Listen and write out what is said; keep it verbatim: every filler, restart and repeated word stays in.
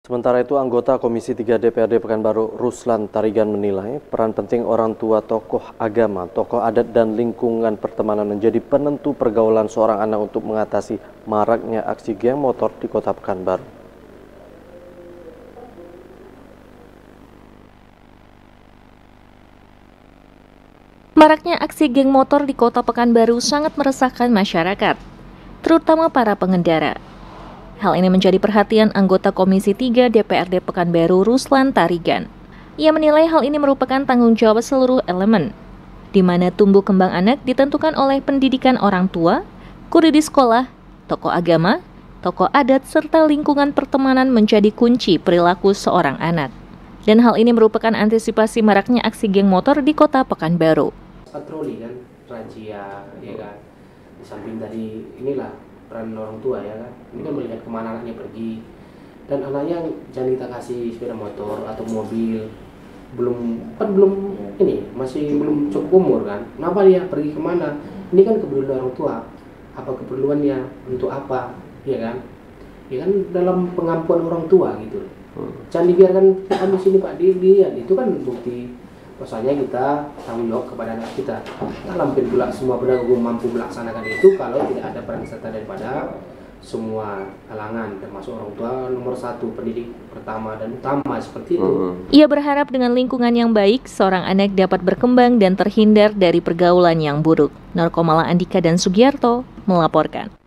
Sementara itu, anggota Komisi tiga D P R D Pekanbaru Ruslan Tarigan menilai peran penting orang tua, tokoh agama, tokoh adat, dan lingkungan pertemanan menjadi penentu pergaulan seorang anak untuk mengatasi maraknya aksi geng motor di Kota Pekanbaru. Maraknya aksi geng motor di Kota Pekanbaru sangat meresahkan masyarakat, terutama para pengendara. Hal ini menjadi perhatian anggota Komisi tiga D P R D Pekanbaru Ruslan Tarigan. Ia menilai hal ini merupakan tanggung jawab seluruh elemen, di mana tumbuh kembang anak ditentukan oleh pendidikan orang tua, guru di sekolah, tokoh agama, tokoh adat, serta lingkungan pertemanan menjadi kunci perilaku seorang anak. Dan hal ini merupakan antisipasi maraknya aksi geng motor di Kota Pekanbaru. Patroli kan, razia, ya kan. Di samping tadi inilah peran orang tua, ya kan. Ini kan melihat kemana anaknya pergi, dan anaknya jangan kita kasih sepeda motor atau mobil, belum kan belum ini masih belum cukup umur kan. Kenapa dia pergi kemana? Ini kan keperluan orang tua. Apa keperluannya? Untuk apa? Ya kan? Ya kan dalam pengampuan orang tua gitu. Jangan dibiarkan ambil sini Pak, dilihat itu kan bukti bahwasanya kita tanggung jawab kepada anak kita. Nah, lampir pula semua penegak hukum mampu melaksanakan itu kalau tidak ada peran serta daripada semua kalangan, termasuk orang tua nomor satu, pendidik pertama dan utama, seperti itu. Ia berharap dengan lingkungan yang baik, seorang anak dapat berkembang dan terhindar dari pergaulan yang buruk. Narkomala Andika dan Sugiarto melaporkan.